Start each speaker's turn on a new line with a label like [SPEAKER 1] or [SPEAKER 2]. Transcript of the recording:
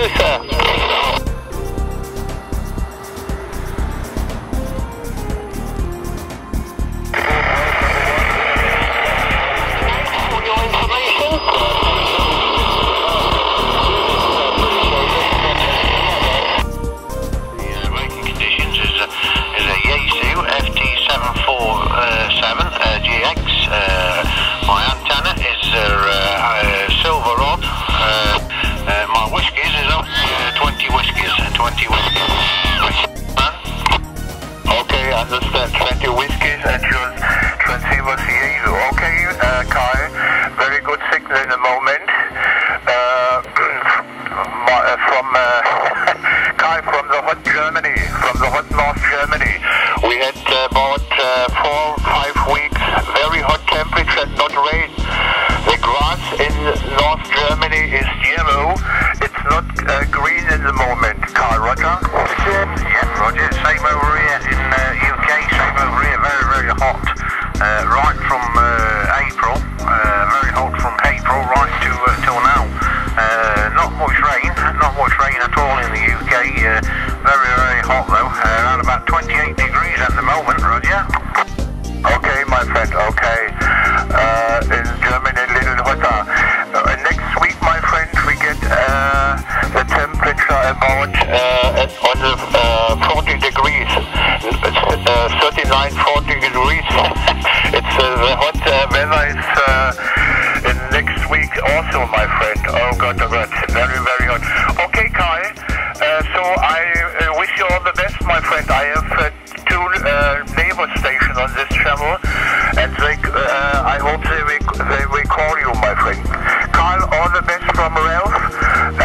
[SPEAKER 1] you, sir. For your information. My antenna is silver rod. My whiskies is up 20 whiskies. Okay, understand. 20 whiskies and your transceiver CA. Okay, Kai. Very good signal in the moment. From Kai from the hot Germany, from the hot North Germany. We had about 4-5 weeks very hot temperature, not rain. The grass in North Germany is yellow. It's not green in the moment. Carl, Roger? Yeah, Roger. Same over here in UK. Same over here. Very, very hot. Right from April. Very hot from April right to till now. Not much rain. Not much rain at all in the UK. Very, very hot though. Around about 28 degrees at the moment, Roger. Okay, my friend, okay. In Germany, a little hotter. Next week, my friend, we get the temperature about on the 40 degrees. 39, 40 degrees. It's the hot weather is in next week also, my friend. Oh God, very, very hot. Okay, Kai. So I wish you all the best, my friend. I have two neighbor stations on this channel, and I hope they will call you, my friend. Carl, all the best from Ralph.